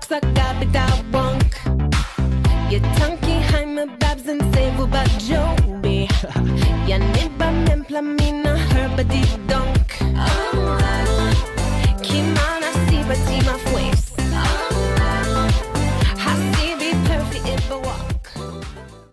sa kapitawang. Je tanki heime babsen se wo ba jobi. Ja nibba men plamina herba di dong.